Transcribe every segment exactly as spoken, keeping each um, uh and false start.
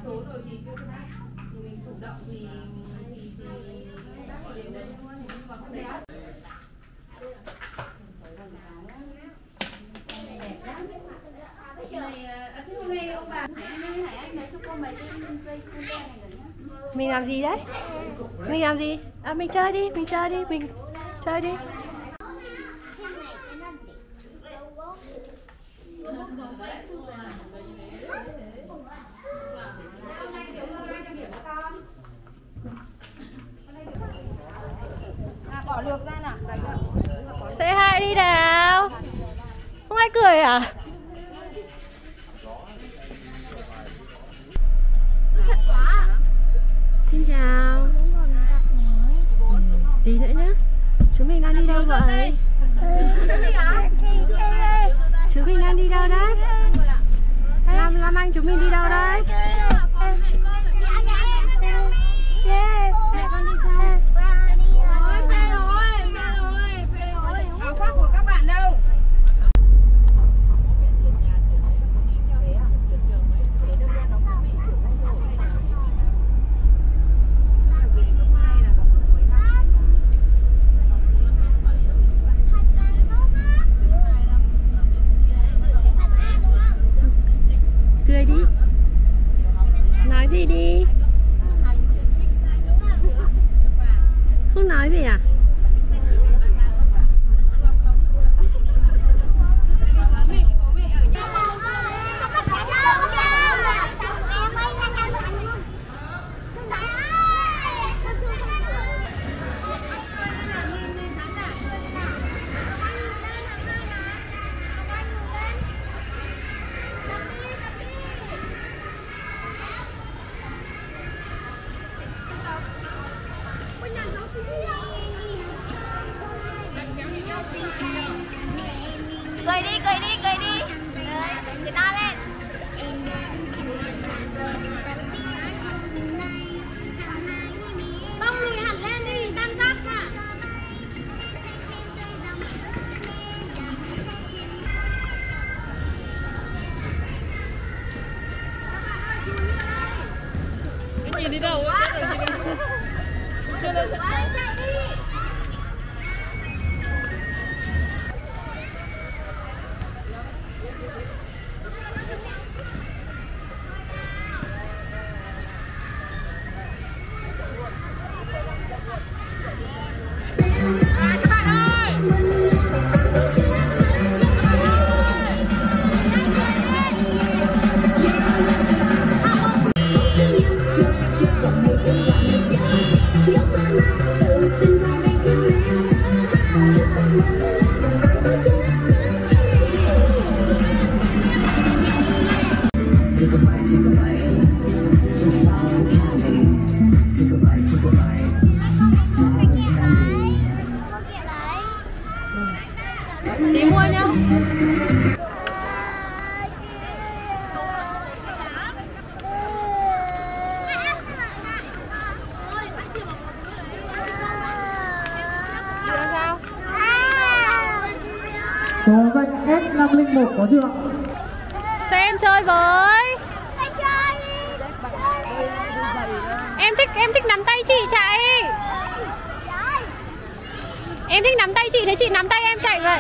số rồi thì thì mình chủ động thì thì thì bác có đến đây thôi, nhưng mà không đéo. Mình làm gì đấy? Mình làm gì? À, mình chơi đi, mình chơi đi, mình chơi đi. À, bỏ lược ra nào. Say hi đi nào. Không ai cười à? Xin chào. Tí nữa nhá. Chúng mình đang đi đâu vậy? Chúng mình đang đi đâu đấy? Lam Lam Anh, chúng mình đi đâu đấy? Mẹ con đi sao? Ôi, phê rồi, phê rồi, phê rồi. Áo khoác của các bạn đâu? Cười đi. Nói gì đi. Không nói gì à? Cười đi, cười đi, cười đi. Cười to lên. Bông lùi hẳn lên đi, tam giác ạ. Nhìn đi đâu á? Chạy đi. Tí mua nhá. Sao? Số danh S năm không một có chưa ạ? Cho em chơi với. Em thích em thích nắm tay chị chạy. Em thích nắm tay chị, thế chị nắm tay em chạy vậy.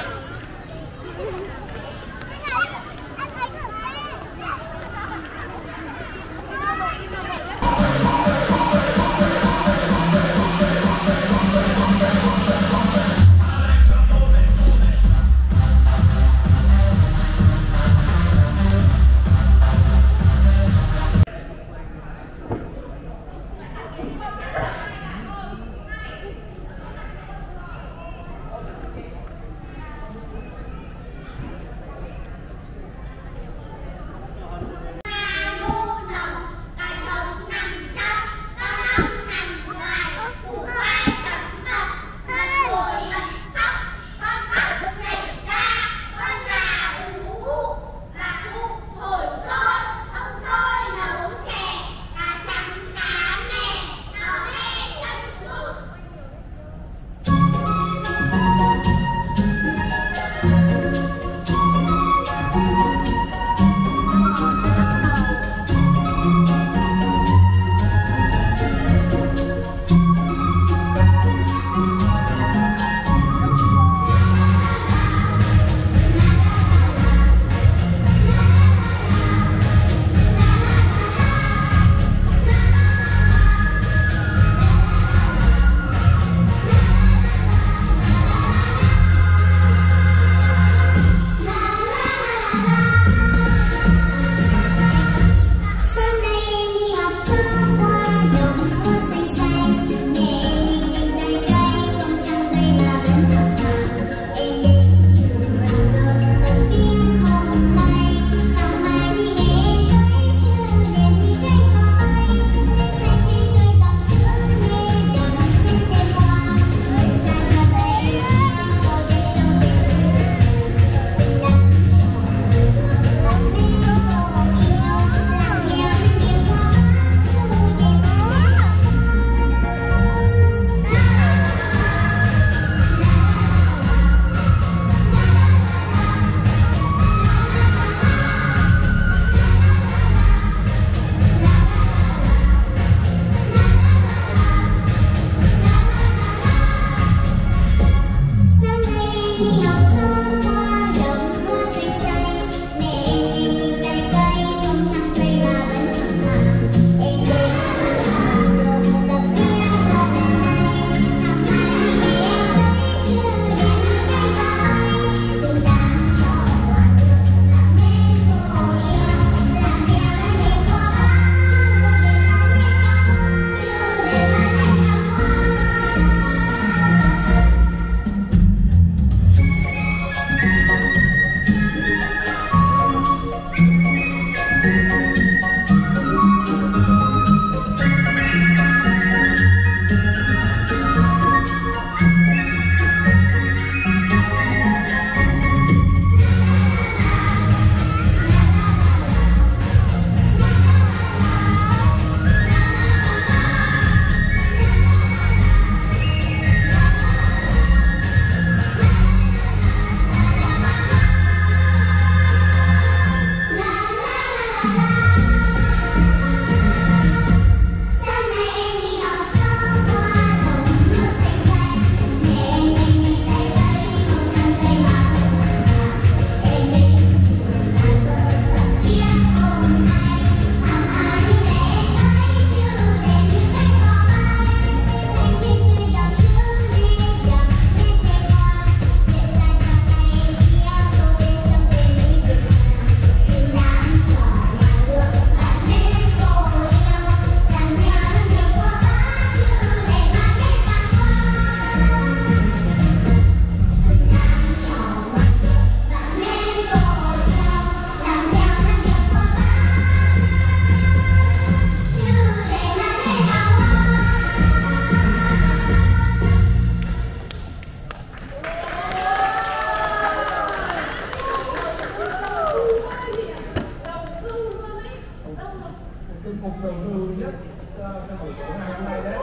mục đầu tư nhất trong buổi tối ngày hôm nay đấy.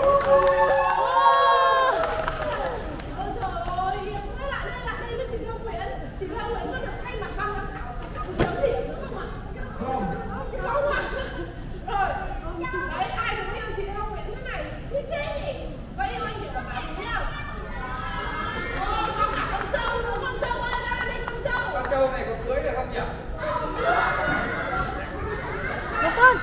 Châu này có cưới được không nhỉ? Được không?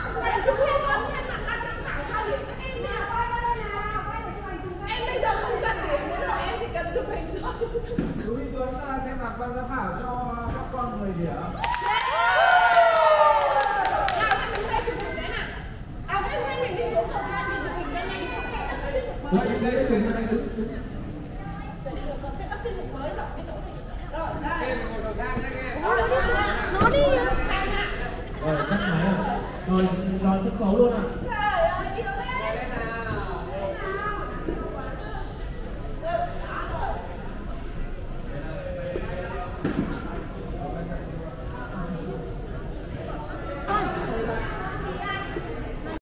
Em bây giờ không cần điểm nữa rồi, em chỉ cần chụp hình thôi. Chú Huy Tuấn thay mặt ban giám khảo cho các con mười điểm. Ủa, chụp đây, chụp đây, chụp Nó đi. Rồi, cắt máy à? Rồi, rồi sân khấu luôn à?